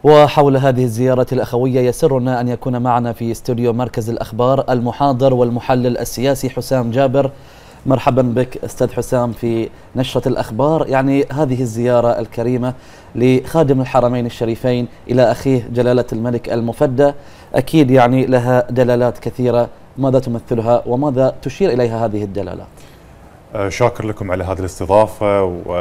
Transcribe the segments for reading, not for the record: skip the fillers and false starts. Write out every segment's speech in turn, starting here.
وحول هذه الزيارة الأخوية يسرنا أن يكون معنا في استوديو مركز الأخبار المحاضر والمحلل السياسي حسام جابر. مرحبا بك أستاذ حسام في نشرة الأخبار. يعني هذه الزيارة الكريمة لخادم الحرمين الشريفين إلى أخيه جلالة الملك المفدى أكيد يعني لها دلالات كثيرة، ماذا تمثلها وماذا تشير إليها هذه الدلالات؟ شاكر لكم على هذه الاستضافة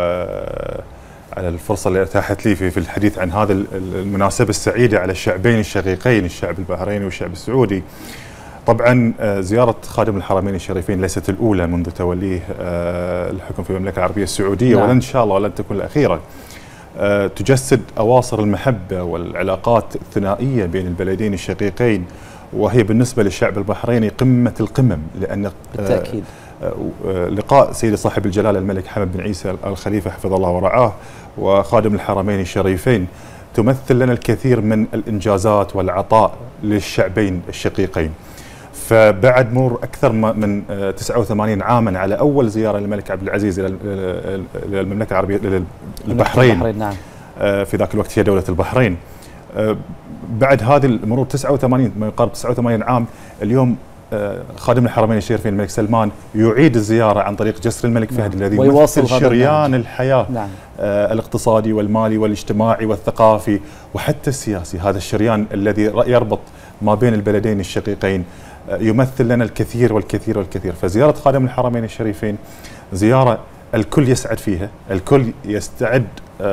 وعلى الفرصة اللي أتاحت لي في الحديث عن هذه المناسبة السعيدة على الشعبين الشقيقين، الشعب البحريني والشعب السعودي. طبعا زيارة خادم الحرمين الشريفين ليست الأولى منذ توليه الحكم في المملكة العربية السعودية، ولن إن شاء الله ولن تكون الأخيرة. تجسد أواصر المحبة والعلاقات الثنائية بين البلدين الشقيقين، وهي بالنسبة للشعب البحريني قمة القمم، لأن بالتأكيد لقاء سيدي صاحب الجلالة الملك حمد بن عيسى الخليفة حفظه الله ورعاه وخادم الحرمين الشريفين تمثل لنا الكثير من الإنجازات والعطاء للشعبين الشقيقين. فبعد مرور أكثر من 89 عاما على أول زيارة للملك عبد العزيز إلى المملكة العربية للبحرين، نعم. في ذاك الوقت هي دولة البحرين. بعد هذه المرور 89 ما يقارب 89 عام، اليوم خادم الحرمين الشريفين الملك سلمان يعيد الزيارة عن طريق جسر الملك فهد الذي يمثل شريان الحياة الاقتصادي والمالي والاجتماعي والثقافي وحتى السياسي. هذا الشريان الذي يربط ما بين البلدين الشقيقين يمثل لنا الكثير والكثير والكثير. فزيارة خادم الحرمين الشريفين زيارة الكل يسعد فيها، الكل يستعد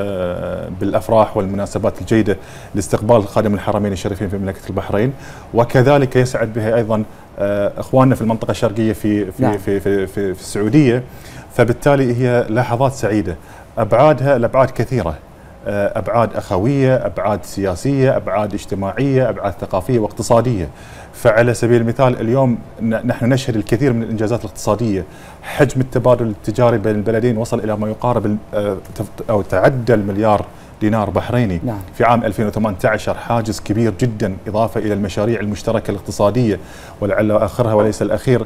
بالأفراح والمناسبات الجيدة لاستقبال خادم الحرمين الشريفين في مملكة البحرين، وكذلك يسعد بها أيضا إخواننا في المنطقة الشرقية في السعودية. فبالتالي هي لحظات سعيدة أبعادها الأبعاد كثيرة، أبعاد أخوية، أبعاد سياسية، أبعاد اجتماعية، أبعاد ثقافية واقتصادية. فعلى سبيل المثال اليوم نحن نشهد الكثير من الإنجازات الاقتصادية. حجم التبادل التجاري بين البلدين وصل إلى ما يقارب أو تعدى المليار دينار بحريني. نعم. في عام 2018 حاجز كبير جدا، إضافة إلى المشاريع المشتركة الاقتصادية، ولعل آخرها وليس الأخير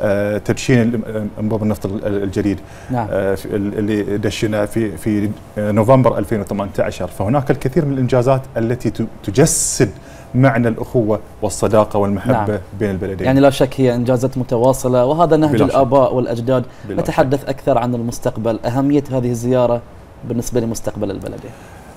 تدشين أنبوب النفط الجديد. نعم. اللي دشنا في نوفمبر 2018. فهناك الكثير من الإنجازات التي تجسد معنى الأخوة والصداقة والمحبة. نعم. بين البلدين. يعني لا شك هي إنجازات متواصلة، وهذا نهج الآباء والأجداد. نتحدث أكثر عن المستقبل، أهمية هذه الزيارة بالنسبة لمستقبل البلدين.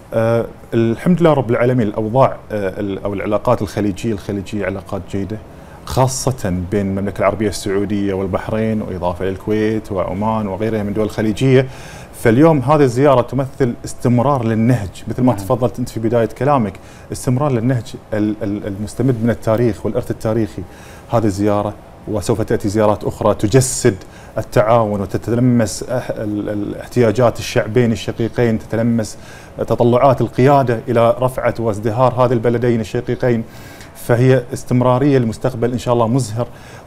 الحمد لله رب العالمين. الأوضاع أو العلاقات الخليجية علاقات جيدة، خاصة بين المملكة العربية السعودية والبحرين، وإضافة إلى الكويت وعمان وغيرها من دول الخليجية. فاليوم هذه الزيارة تمثل استمرار للنهج، مثل ما تفضلت أنت في بداية كلامك، استمرار للنهج المستمد من التاريخ والإرث التاريخي. هذه الزيارة وسوف تأتي زيارات أخرى تجسد التعاون وتتلمس احتياجات الشعبين الشقيقين، تتلمس تطلعات القيادة إلى رفعة وازدهار هذه البلدين الشقيقين. فهي استمرارية للمستقبل إن شاء الله مزهر،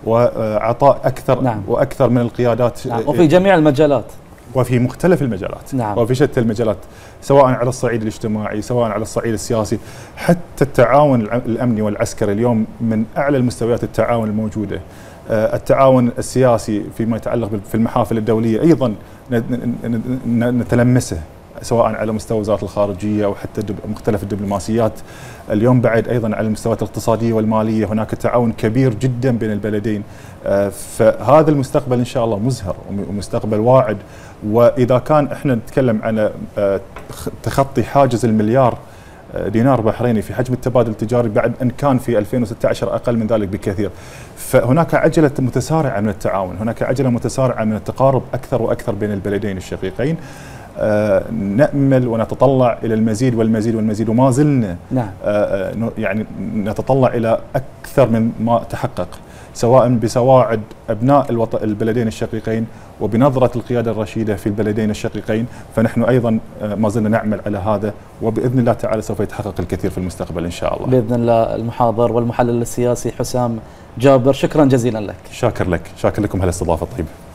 وعطاء أكثر. نعم. وأكثر من القيادات. نعم. وفي جميع المجالات، وفي مختلف المجالات. نعم. وفي شتى المجالات، سواء على الصعيد الاجتماعي، سواء على الصعيد السياسي، حتى التعاون الأمني والعسكري اليوم من أعلى المستويات التعاون الموجودة. التعاون السياسي فيما يتعلق في المحافل الدولية أيضا نتلمسه، سواء على مستوى وزارة الخارجية أو حتى مختلف الدبلوماسيات. اليوم بعد أيضا على المستويات الاقتصادية والمالية هناك تعاون كبير جدا بين البلدين. فهذا المستقبل إن شاء الله مزهر ومستقبل واعد. وإذا كان إحنا نتكلم عن تخطي حاجز المليار دينار بحريني في حجم التبادل التجاري، بعد أن كان في 2016 أقل من ذلك بكثير، فهناك عجلة متسارعة من التعاون، هناك عجلة متسارعة من التقارب أكثر وأكثر بين البلدين الشقيقين. نأمل ونتطلع إلى المزيد والمزيد والمزيد، وما زلنا. نعم. يعني نتطلع إلى أكثر من ما تحقق، سواء بسواعد أبناء البلدين الشقيقين وبنظرة القيادة الرشيدة في البلدين الشقيقين. فنحن أيضا ما زلنا نعمل على هذا، وبإذن الله تعالى سوف يتحقق الكثير في المستقبل إن شاء الله. بإذن الله. المحاضر والمحلل السياسي حسام جابر، شكرا جزيلا لك. شاكر لك، شاكر لكم هالاستضافة الطيبة.